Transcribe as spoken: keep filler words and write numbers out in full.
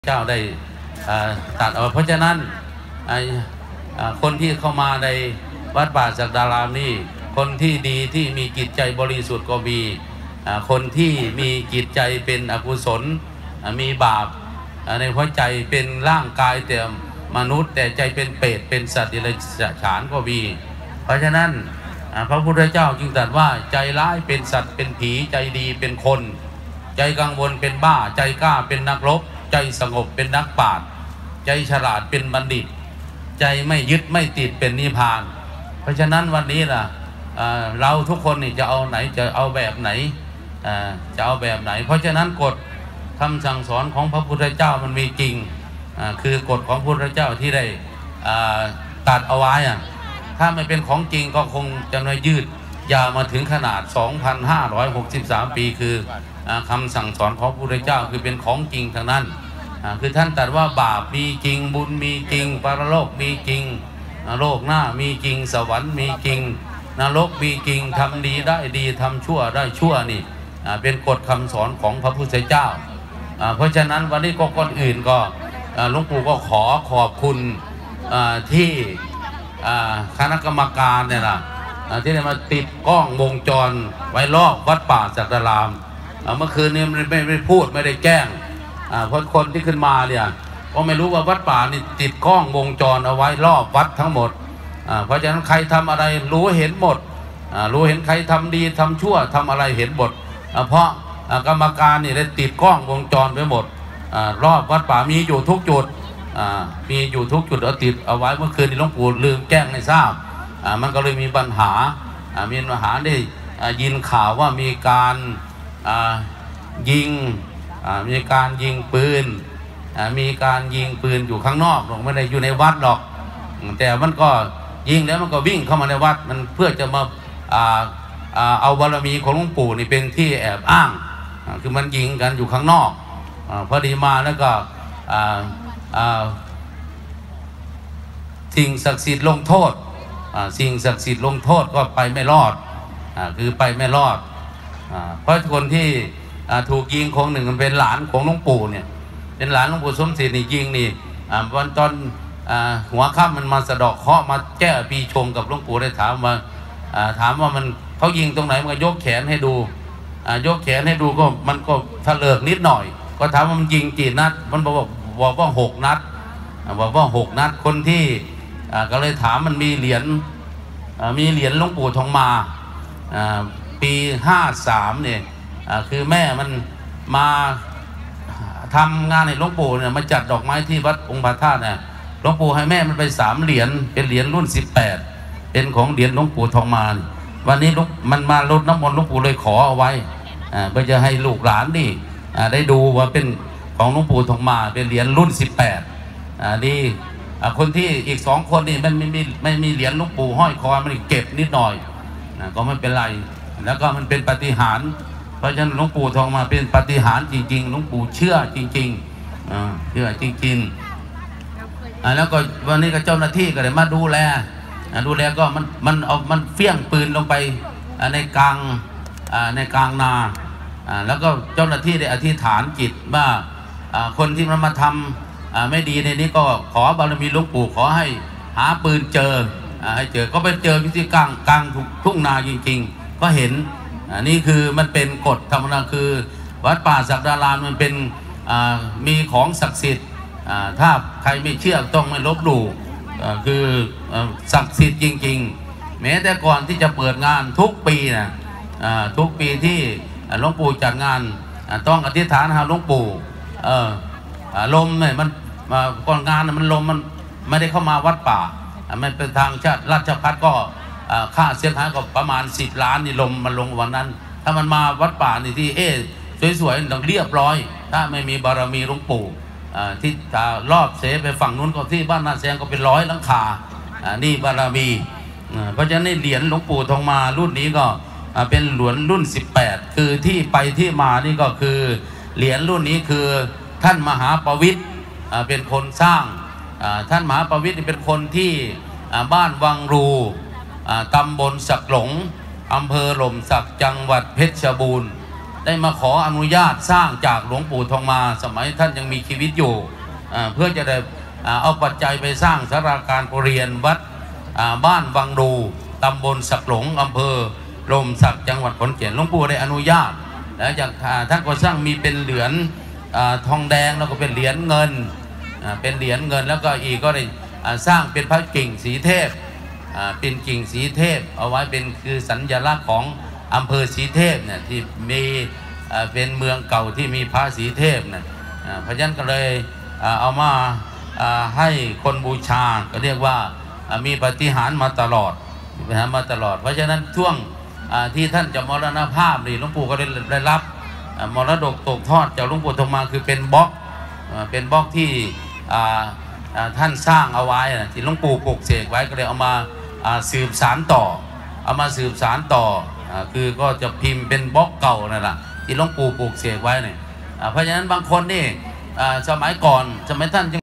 เจ้าได้ตัดเอาเพราะฉะนั้นคนที่เข้ามาในวัดป่าศักดารามนี่คนที่ดีที่มีจิตใจบริสุทธิ์ก็มีคนที่มีจิตใจเป็นอกุศลมีบาปในหัวใจเป็นร่างกายแต่มนุษย์แต่ใจเป็นเปรตเป็นสัตว์เดรัจฉานก็มีเพราะฉะนั้นพระพุทธเจ้าจึงตรัสว่าใจร้ายเป็นสัตว์เป็นผีใจดีเป็นคนใจกังวลเป็นบ้าใจกล้าเป็นนักรบใจสงบเป็นนักปราชญ์ใจฉลาดเป็นบัณฑิตใจไม่ยึดไม่ติดเป็นนิพพานเพราะฉะนั้นวันนี้ล่ะเราทุกคนนี่จะเอาไหนจะเอาแบบไหนจะเอาแบบไหนเพราะฉะนั้นกฎคำสั่งสอนของพระพุทธเจ้ามันมีจริงคือกฎของพระพุทธเจ้าที่ได้ตัดเอาไว้ถ้าไม่เป็นของจริงก็คงจะไม่ยืดยาวมาถึงขนาด สองพันห้าร้อยหกสิบสาม ปีคือคำสั่งสอนของพระพุทธเจ้าคือเป็นของจริงทั้งนั้นคือท่านตรัสว่าบาปมีจริงบุญมีจริงปรโลกมีจริงโลกหน้ามีจริงสวรรค์มีจริงนรกมีจริงทำดีได้ดีทำชั่วได้ชั่วนี่เป็นกฎคำสอนของพระพุทธเจ้าเพราะฉะนั้นวันนี้ก็คนอื่นก็หลวงปู่ก็ขอขอบคุณที่คณะกรรมการเนี่ยนะที่ได้มาติดกล้องวงจรไว้รอบวัดป่าศักดารามเมื่อคืนนี้ไม่ไม่พูดไม่ได้แจ้งเพราะคนที่ขึ้นมาเนี่ยก็ไม่รู้ว่าวัดป่านี่ติดกล้องวงจรเอาไว้รอบวัดทั้งหมดเพราะฉะนั้นใครทำอะไรรู้เห็นหมดรู้เห็นใครทำดีทำชั่วทำอะไรเห็นหมดเพราะกรรมการนี่ได้ติดกล้องวงจรไว้หมดรอบวัดป่ามีอยู่ทุกจุดมีอยู่ทุกจุดเอาติดเอาไว้เมื่อคืนนี้หลวงปู่ลืมแจ้งให้ทราบมันก็เลยมีปัญหามีปัญหาได้ยินข่าวว่ามีการยิงมีการยิงปืนมีการยิงปืนอยู่ข้างนอกไม่ได้อยู่ในวัดหรอกแต่มันก็ยิงแล้วมันก็วิ่งเข้ามาในวัดมันเพื่อจะมาเอาบารมีของหลวงปู่นี่เป็นที่แอบอ้างคือมันยิงกันอยู่ข้างนอกพอดีมาแล้วก็สิ่งศักดิ์สิทธิ์ลงโทษสิ่งศักดิ์สิทธิ์ลงโทษก็ไปไม่รอดคือไปไม่รอดเพราะคนที่ถูกยิงคนหนึ่งมันเป็นหลานของหลวงปู่เนี่ยเป็นหลานหลวงปู่สมศรีนี่ยิงนี่วันตอนหัวค่ำมันมาสะดอกเคราะห์มาแก้ปีชงกับหลวงปู่ได้ถามว่าถามว่ามันเขายิงตรงไหนมันก็ยกแขนให้ดูยกแขนให้ดูก็มันก็ทะเลิกนิดหน่อยก็ถามว่ามันยิงกี่นัดมันบอกบอกว่าหกนัดบอกว่าหกนัดคนที่ก็เลยถามมันมีเหรียญมีเหรียญหลวงปู่ทองมาปีห้าสามเนี่ยคือแม่มันมาทำงานในหลวงปู่เนี่ยมาจัดดอกไม้ที่วัดองค์พระธาตุเนี่ยหลวงปู่ให้แม่มันไปสามเหรียญเป็นเหรียญรุ่นสิบแปดเป็นของเหรียญหลวงปู่ทองมาวันนี้มันมาลดน้ำมนต์หลวงปู่เลยขอเอาไว้เพื่อจะให้ลูกหลานนี่ได้ดูว่าเป็นของหลวงปู่ทองมาเป็นเหรียญรุ่นสิบแปดนี่คนที่อีกสองคนนี่มันไม่มีไม่มีเหรียญหลวงปู่ห้อยคอมันเก็บนิดหน่อยก็ไม่เป็นไรแล้วก็มันเป็นปาฏิหาริย์เพราะฉะนั้นหลวงปู่ทองมาเป็นปาฏิหาริย์จริงๆหลวงปู่เชื่อจริงๆเชื่อจริงๆแล้วก็วันนี้ก็เจ้าหน้าที่ก็เลยมาดูแลดูแลก็มันมันเอามันเฟี้ยงปืนลงไปในกลางในกลางนาแล้วก็เจ้าหน้าที่ได้อธิษฐานจิตว่าคนที่มันมาทำไม่ดีในนี้ก็ขอบารมีหลวงปู่ขอให้หาปืนเจอให้เจอก็ไปเจอที่กลางกลางทุ่งนาจริงๆก็เห็นนี่คือมันเป็นกฎธรรมดาคือวัดป่าศักดารามมันเป็นมีของศักดิ์สิทธิ์ถ้าใครไม่เชื่อต้องไม่ลบหลู่คือศักดิ์สิทธิ์จริงๆแม้แต่ก่อนที่จะเปิดงานทุกปีนะทุกปีที่หลวงปู่จัดงานต้องอธิษฐานหาหลวงปู่ลมเนี่ยมันก่อนงานมันลมมันไม่ได้เข้ามาวัดป่ามันเป็นทางชาติราชพัฒก็ค่าเสียหายก็ประมาณสิบล้านนี่ลมมันลงวันนั้นถ้ามันมาวัดป่านี่ที่เอ๊สวยๆต้องเรียบร้อยถ้าไม่มีบารมีหลวงปู่ที่รอบเสไปฝั่งนู้นก็ที่บ้านนาแซงก็เป็นร้อยหลังคานี่บารมีเพราะฉะนั้นเหรียญหลวงปู่ทองมารุ่นนี้ก็เป็นเหรียญรุ่นสิบแปดคือที่ไปที่มานี่ก็คือเหรียญรุ่นนี้คือท่านมหาปวิตรเป็นคนสร้างท่านมหาปวิตรเป็นคนที่บ้านวังรูตำบลสักหลงอำเภอหล่มสักจังหวัดเพชรบูรณ์ได้มาขออนุญาตสร้างจากหลวงปู่ทองมาสมัยท่านยังมีชีวิตอยู่เพื่อจะได้เอาปัจจัยไปสร้างศาลาการประเรียนวัดบ้านวังดูตำบลสักหลงอำเภอลมสักจังหวัดขอนแก่นหลวงปู่ได้อนุญาตแล้วจากท่านก็สร้างมีเป็นเหรียญทองแดงแล้วก็เป็นเหรียญเงินเป็นเหรียญเงินแล้วก็อีกก็ได้สร้างเป็นพระกิ่งสีเทพเป็นกิ่งสีเทพเอาไว้เป็นคือสัญลักษณ์ของอำเภอสีเทพเนี่ยที่มีเป็นเมืองเก่าที่มีพระสีเทพเนี่ยเพราะฉะนั้นก็เลยเอามาให้คนบูชาก็เรียกว่ามีปาฏิหาริย์มาตลอดมาตลอดเพราะฉะนั้นช่วงที่ท่านจะมรณภาพนี่หลวงปู่ก็ได้รับมรดกตกทอดจากหลวงปู่ทองมาคือเป็นบล็อกเป็นบล็อกที่ท่านสร้างเอาไว้ที่หลวงปู่ปลูกเสกไว้ก็เลยเอามาสืบสานต่อเอามาสืบสานต่อคือก็จะพิมพ์เป็นบล็อกเก่านั่นแหละที่หลวงปู่ปลูกเสกไว้เนี่ยเพราะฉะนั้นบางคนนี่สมัยก่อนสมัยท่าน